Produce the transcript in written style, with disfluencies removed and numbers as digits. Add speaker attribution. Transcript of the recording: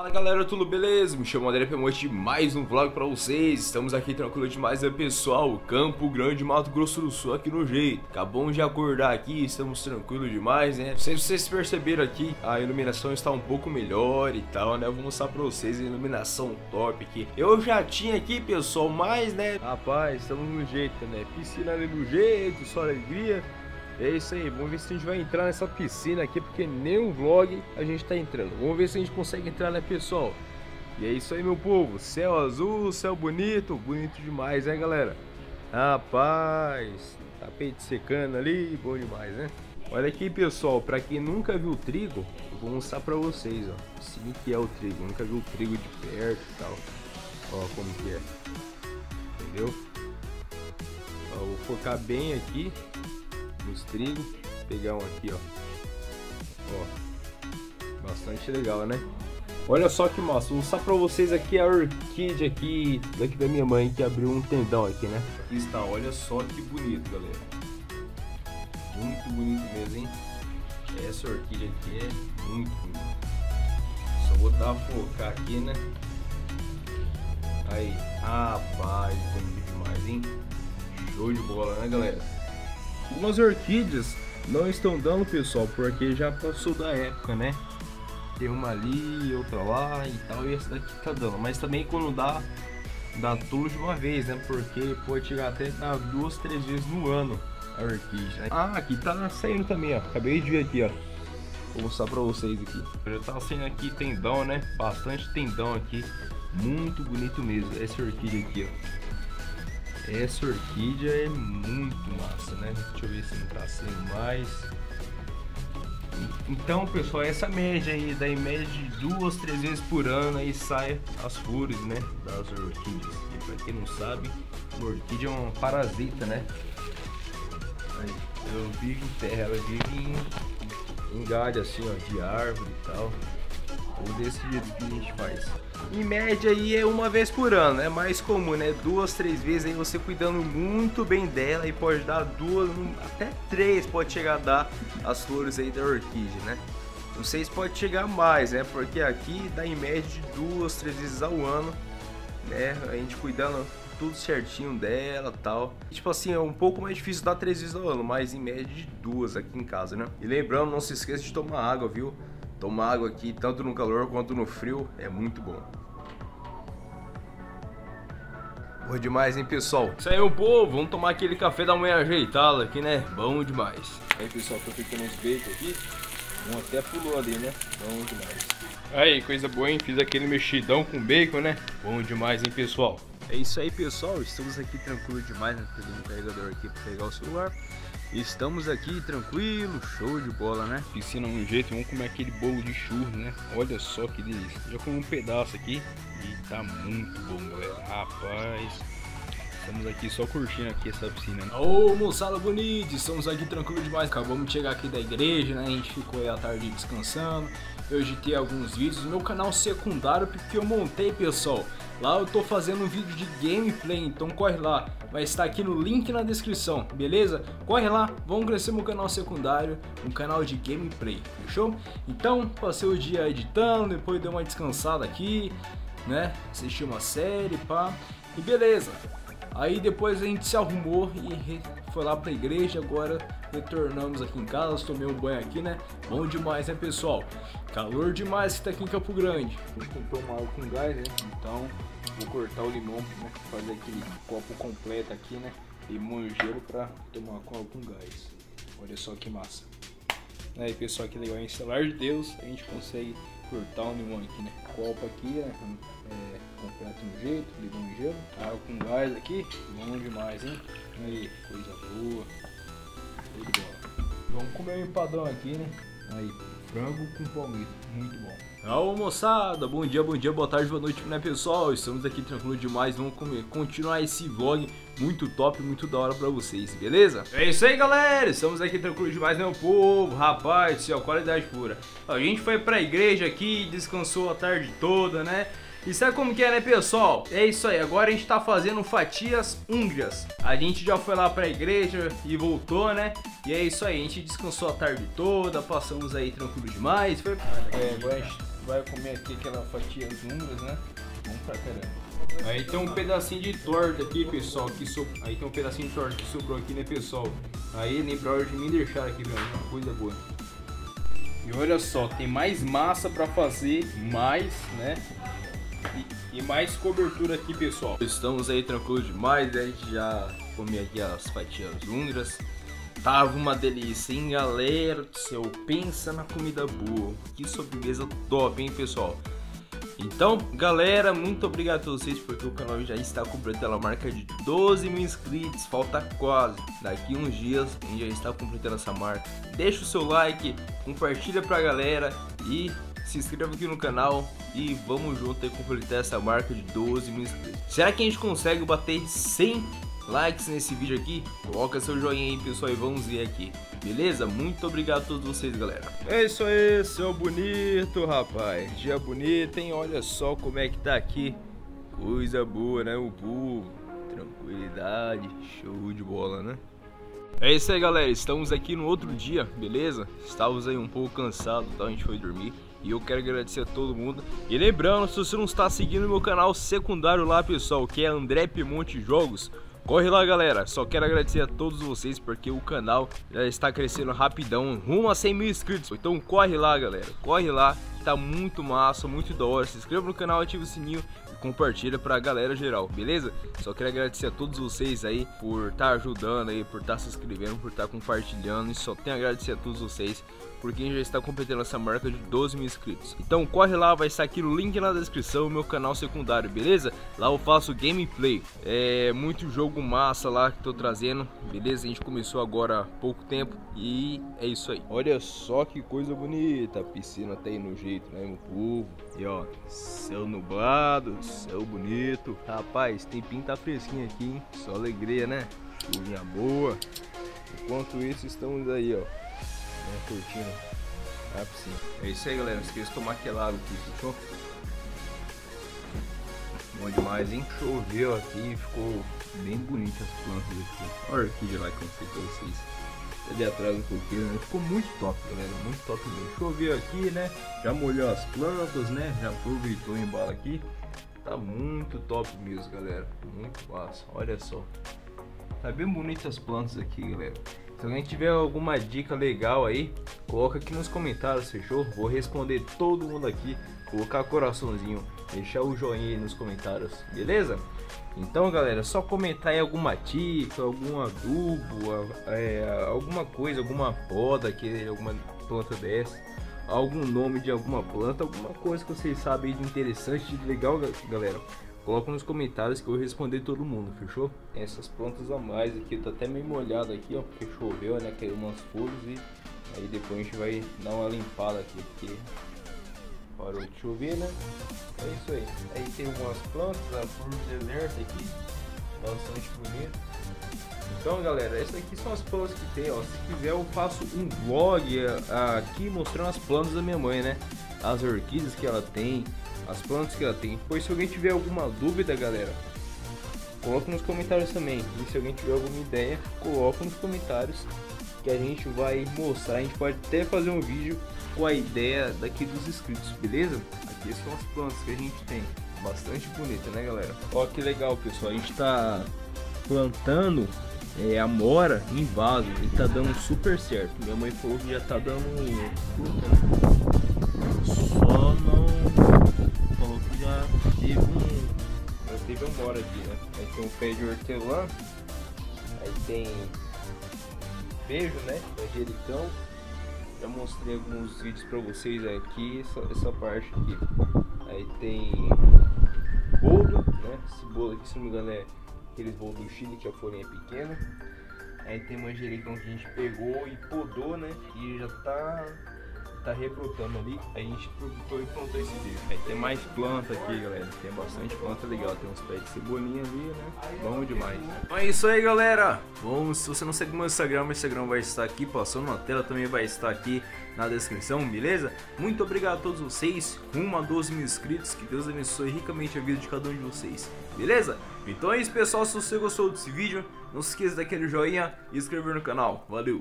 Speaker 1: Fala galera, tudo beleza? Me chamo André Pemote de mais um vlog pra vocês. Estamos aqui tranquilo demais, né pessoal? Campo Grande, Mato Grosso do Sul, aqui no jeito. Acabamos de acordar aqui, estamos tranquilos demais, né? Não sei se vocês perceberam aqui, a iluminação está um pouco melhor e tal, né? Eu vou mostrar pra vocês a iluminação top aqui. Eu já tinha aqui, pessoal, mas, né? Rapaz, estamos no jeito, né? Piscina ali no jeito, só alegria. É isso aí, vamos ver se a gente vai entrar nessa piscina aqui, porque nem o vlog a gente tá entrando. Vamos ver se a gente consegue entrar, né, pessoal? E é isso aí, meu povo, céu azul, céu bonito, bonito demais, né, galera? Rapaz, tapete secando ali, bom demais, né? Olha aqui, pessoal, pra quem nunca viu trigo, eu vou mostrar pra vocês, ó, assim que é o trigo. Nunca viu o trigo de perto e tal. Ó, como que é, entendeu? Ó, vou focar bem aqui nos trigos, pegar um aqui, ó, bastante legal, né? Olha só que massa, vou mostrar pra vocês aqui a orquídea aqui daqui da minha mãe, que abriu um tendão aqui, né? Aqui está, olha só que bonito, galera, muito bonito mesmo, hein? Essa orquídea aqui é muito bonita. Só vou dar uma focar aqui, né? Aí, rapaz, bonito demais, hein? Show de bola, né, galera? Algumas orquídeas não estão dando, pessoal, porque já passou da época, né? Tem uma ali, outra lá e tal, e essa daqui tá dando. Mas também quando dá tudo de uma vez, né? Porque pode chegar até dar 2, 3 vezes no ano a orquídea. Ah, aqui tá saindo também, ó. Acabei de ver aqui, ó. Vou mostrar pra vocês aqui. Já tá saindo aqui tendão, né? Bastante tendão aqui. Muito bonito mesmo. Essa orquídea aqui, ó. Essa orquídea é muito massa, né? Deixa eu ver se não tá sendo mais. Então, pessoal, essa média aí, daí média de 2, 3 vezes por ano aí sai as flores, né? Das orquídeas. E pra quem não sabe, a orquídea é uma parasita, né? Aí, ela vive em terra, ela vive em galho assim, ó, de árvore e tal. Ou desse jeito que a gente faz. Em média aí é uma vez por ano, é mais comum, né? 2, 3 vezes aí você cuidando muito bem dela e pode dar 2, até 3 pode chegar a dar as flores aí da orquídea, né? Não sei se pode chegar mais, né? Porque aqui dá em média de 2, 3 vezes ao ano, né? A gente cuidando tudo certinho dela e tal. Tipo assim, é um pouco mais difícil dar 3 vezes ao ano, mas em média de 2 aqui em casa, né? E lembrando, não se esqueça de tomar água, viu? Tomar água aqui, tanto no calor quanto no frio, é muito bom. Bom demais, hein, pessoal? Isso aí, meu povo, vamos tomar aquele café da manhã ajeitado aqui, né? Bom demais. Aí, pessoal, tô ficando uns bacon aqui. Um até pulou ali, né? Bom demais. Aí, coisa boa, hein? Fiz aquele mexidão com bacon, né? Bom demais, hein, pessoal? É isso aí, pessoal. Estamos aqui tranquilo demais, né? Peguei um carregador aqui pra pegar o celular. Estamos aqui tranquilo, show de bola, né? Piscina um jeito, vamos comer aquele bolo de churros, né? Olha só que delícia. Já comi um pedaço aqui e tá muito bom, galera. Rapaz, estamos aqui só curtindo aqui essa piscina. Ô, moçada bonita, estamos aqui tranquilo demais. Acabamos de chegar aqui da igreja, né? A gente ficou aí à tarde descansando. Eu editei alguns vídeos no meu canal secundário porque eu montei, pessoal. Lá eu tô fazendo um vídeo de gameplay, então corre lá. Vai estar aqui no link na descrição, beleza? Corre lá, vamos crescer meu canal secundário, um canal de gameplay, fechou? Então, passei o dia editando, depois dei uma descansada aqui, né? Assisti uma série, pá, e beleza. Aí depois a gente se arrumou e foi lá pra igreja, agora retornamos aqui em casa, tomei um banho aqui, né? Bom demais, né, pessoal? Calor demais que tá aqui em Campo Grande. Vou comprar uma água com gás, né? Então vou cortar o limão, né? Fazer aquele copo completo aqui, né? Limão e gelo pra tomar com água com gás. Olha só que massa. Aí, pessoal, que legal, em celular de Deus a gente consegue cortar um limão aqui, né? Copo aqui, né? Completo no jeito, limão e gelo. Água com gás aqui, bom demais, hein? Aí, coisa boa. Show de bola. Vamos comer um empadão aqui, né? Aí, frango com palmito, muito bom. Alô, moçada, bom dia, boa tarde, boa noite, né, pessoal? Estamos aqui tranquilo demais, vamos continuar esse vlog muito top, muito da hora pra vocês, beleza? É isso aí, galera, estamos aqui tranquilo demais, meu povo, rapaz do céu, qualidade pura. A gente foi pra igreja aqui, descansou a tarde toda, né? E sabe como que é, né, pessoal? É isso aí, agora a gente tá fazendo fatias húngrias. A gente já foi lá pra igreja e voltou, né? E é isso aí, a gente descansou a tarde toda, passamos aí tranquilo demais. Agora a gente vai comer aqui aquela fatia húngaras, né? Bom pra caramba. Aí tem um pedacinho de torta aqui, pessoal. Aí tem um pedacinho de torta que sobrou aqui, né, pessoal? Aí lembraram de me deixar aqui, velho. Uma coisa boa. E olha só, tem mais massa pra fazer, mais, né? E mais cobertura aqui, pessoal. Estamos aí tranquilos demais, a gente já comeu aqui as fatias húngaras. Tava uma delícia, hein, galera do céu. Pensa na comida boa. Que sobremesa top, hein, pessoal. Então, galera, muito obrigado a todos vocês, porque o canal já está completando a marca de 12 mil inscritos. Falta quase. Daqui uns dias a gente já está completando essa marca. Deixa o seu like, compartilha pra galera e se inscreva aqui no canal. E vamos junto aí completar essa marca de 12 mil inscritos. Será que a gente consegue bater 100 likes nesse vídeo aqui? Coloca seu joinha aí, pessoal, e vamos ver aqui. Beleza? Muito obrigado a todos vocês, galera. É isso aí, seu bonito, rapaz. Dia bonito, hein? Olha só como é que tá aqui. Coisa boa, né? O povo. Tranquilidade. Show de bola, né? É isso aí, galera. Estamos aqui no outro dia, beleza? Estávamos aí um pouco cansados, então a gente foi dormir. E eu quero agradecer a todo mundo. E lembrando, se você não está seguindo meu canal secundário lá, pessoal, que é André Piemonte Jogos, corre lá, galera. Só quero agradecer a todos vocês, porque o canal já está crescendo rapidão, rumo a 100 mil inscritos. Então corre lá, galera, corre lá, tá muito massa, muito da hora. Se inscreva no canal, ativa o sininho e compartilha pra galera geral, beleza? Só quero agradecer a todos vocês aí por estar ajudando aí, por estar se inscrevendo, por estar compartilhando. E só tenho a agradecer a todos vocês, porque a gente já está completando essa marca de 12 mil inscritos. Então corre lá, vai estar aqui no link na descrição, o meu canal secundário, beleza? Lá eu faço gameplay, muito jogo massa lá que tô trazendo, beleza? A gente começou agora há pouco tempo e é isso aí. Olha só que coisa bonita, a piscina tá aí no jeito, né, meu povo? E ó, céu nublado, céu bonito. Rapaz, tempinho tá fresquinho aqui, hein? Só alegria, né? Chuvinha boa. Enquanto isso, estamos aí, ó, curtindo a piscina. É isso aí, galera. Não esqueça de tomar aquele água aqui, fechou? Bom demais, hein? Choveu aqui, ficou bem bonito as plantas aqui. Olha a orquídea lá que eu fiz pra vocês. Ali atrás do coqueiro, né? Ficou muito top, galera. Muito top mesmo. Choveu aqui, né? Já molhou as plantas, né? Já aproveitou o embalo aqui. Tá muito top mesmo, galera. Muito massa. Olha só. Tá bem bonito as plantas aqui, galera. Se alguém tiver alguma dica legal aí, coloca aqui nos comentários, fechou? Vou responder todo mundo aqui, colocar coraçãozinho, deixar o joinha aí nos comentários, beleza? Então, galera, só comentar aí alguma dica, algum adubo, alguma coisa, alguma poda, alguma planta dessa, algum nome de alguma planta, alguma coisa que vocês sabem de interessante, de legal, galera. Coloca nos comentários que eu vou responder todo mundo, fechou? Tem essas plantas a mais aqui, tá até meio molhado aqui, ó, porque choveu, né? Caiu umas folhas e aí depois a gente vai dar uma limpada aqui, porque parou de chover, né? É isso aí. Aí tem algumas plantas, a flor deserta aqui, bastante bonito. Então, galera, essas aqui são as plantas que tem, ó. Se quiser eu faço um vlog aqui mostrando as plantas da minha mãe, né? As orquídeas que ela tem, as plantas que ela tem. Pois se alguém tiver alguma dúvida, galera, coloca nos comentários também. E se alguém tiver alguma ideia, coloca nos comentários que a gente vai mostrar. A gente pode até fazer um vídeo com a ideia daqui dos inscritos, beleza? Aqui são as plantas que a gente tem. Bastante bonita, né, galera? Ó que legal, pessoal. A gente tá plantando amora em vaso. E tá dando super certo. Minha mãe falou que já tá dando fruta, né? Só não falou que já teve amora aqui, né? Aí tem um pé de hortelã, aí tem beijo, né? Manjericão. Já mostrei alguns vídeos pra vocês aqui, essa parte aqui. Aí tem boldo, né? Esse bolo aqui, se não me engano, é aqueles bolos do Chile que a folhinha é pequena. Aí tem manjericão que a gente pegou e podou, né? E já tá rebrotando ali. Aí a gente foi e plantou esse beijo. Aí tem mais planta aqui, galera. Tem bastante planta legal. Tem uns pés de cebolinha ali, né? Bom demais. Então é isso aí, galera. Bom, se você não segue meu Instagram vai estar aqui passando na tela. Também vai estar aqui na descrição, beleza? Muito obrigado a todos vocês. Rumo a 12 mil inscritos. Que Deus abençoe ricamente a vida de cada um de vocês. Beleza? Então é isso, pessoal. Se você gostou desse vídeo, não se esqueça daquele joinha e inscrever no canal. Valeu!